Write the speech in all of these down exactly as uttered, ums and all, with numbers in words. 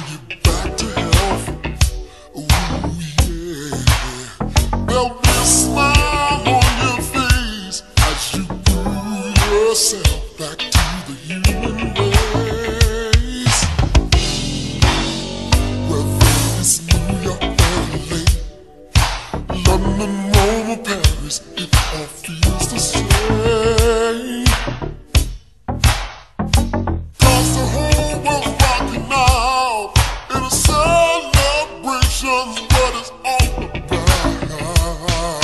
you back to health. Ooh, yeah. There'll be a smile on your face as you prove yourself back to the human race. Whether it's New York, L A, London, Rome, or Paris, it all feels the same. Cause the whole world's rocking out in a celebration, what it's all about.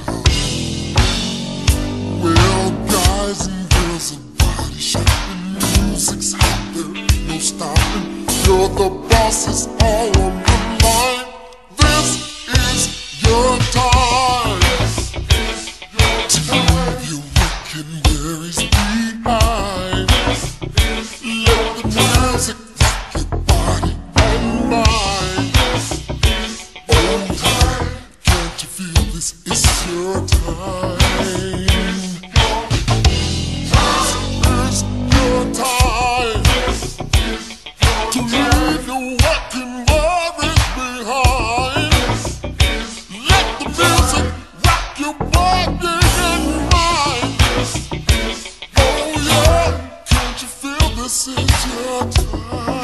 Well, guys and girls are body shopping, music's hot, there ain't no stopping. You're the bosses all on the line. This is your time. To leave your wicked worries behind. Let the music rock your body and mind. Oh, can't you feel this is your time? This is your time to leave your working worries behind. Let the music rock your body and mind. Oh yeah, can't you feel this is your time?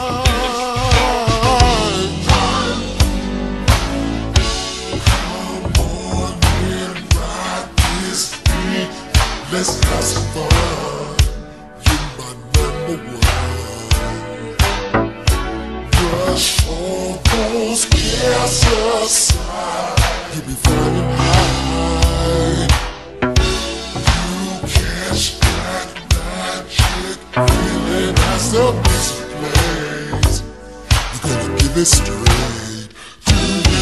Come on and ride this beat. Let's have some fun. You're my number one. Brush all those cares aside. You'll be flying high. You catch that magic feeling as the music plays. You're gonna give it straight to you.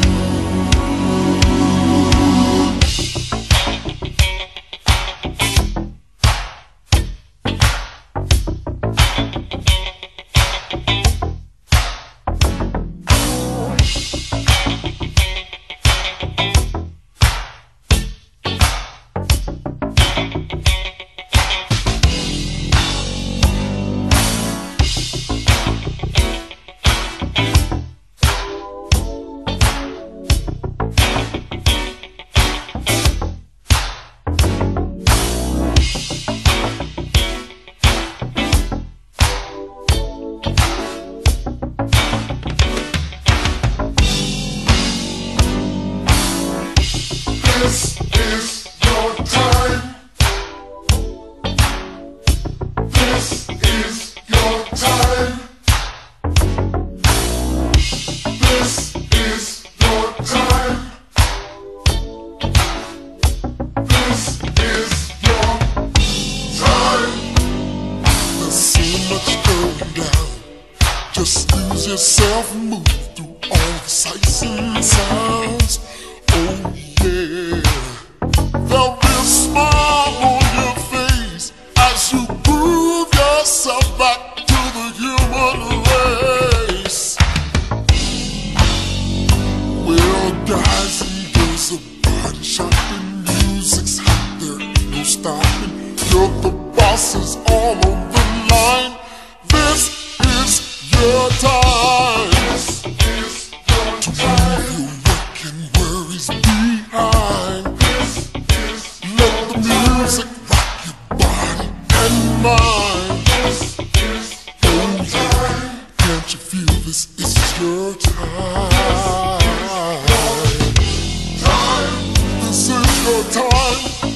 This is your time. This is your time. This is your time. This is your time. There's so much going down. Just lose yourself and move through all the sights and sounds. Oh yeah. There'll be a smile on your face as you prove yourself back to the human race. Well, guys and girls are body shopping, music's hot, there ain't no stopping. You're the bosses all on the line. This is your time. To leave your working worries behind. Let the music rock your body and mind. Oh yeah, can't you feel this is your time? This is your time.